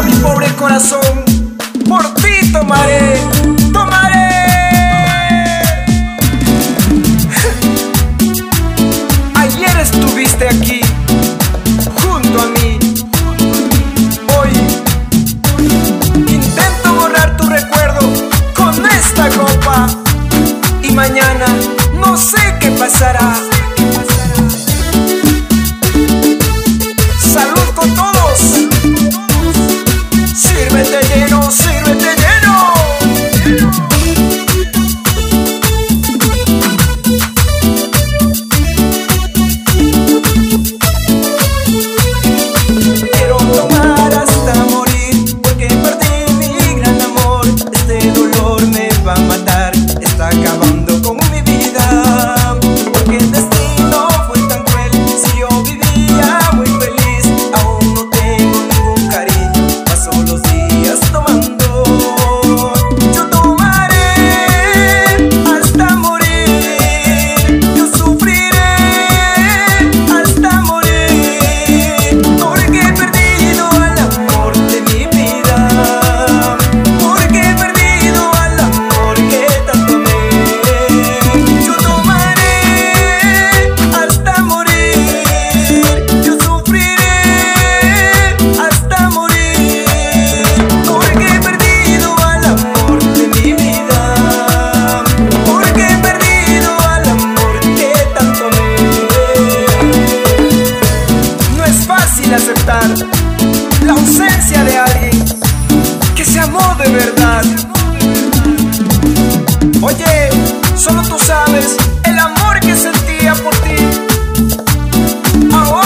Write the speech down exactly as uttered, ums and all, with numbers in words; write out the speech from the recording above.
mi pobre corazón, por ti tomaré, tomaré. Ayer estuviste aquí, junto a mí. Hoy intento borrar tu recuerdo con esta copa, y mañana no sé qué pasará. Salud con todos. Sírvete lleno, sírvete lleno. Quiero tomar hasta morir, porque perdí mi gran amor. Este dolor me va a matar, está acabando con mi vida. Porque el destino fue tan cruel, si yo vivía muy feliz, aún no tengo ningún cariño, paso los días tomando. Yo tomaré hasta morir, yo sufriré hasta morir, porque he perdido al amor de mi vida, porque he perdido al amor que tanto amé. Yo tomaré hasta morir, yo sufriré hasta morir, porque he perdido al amor de mi vida, porque he perdido al amor que tanto amé. No es fácil aceptar la ausencia de alguien que se amó de verdad. Oye, solo tú sabes el amor que sentía por ti. Ahora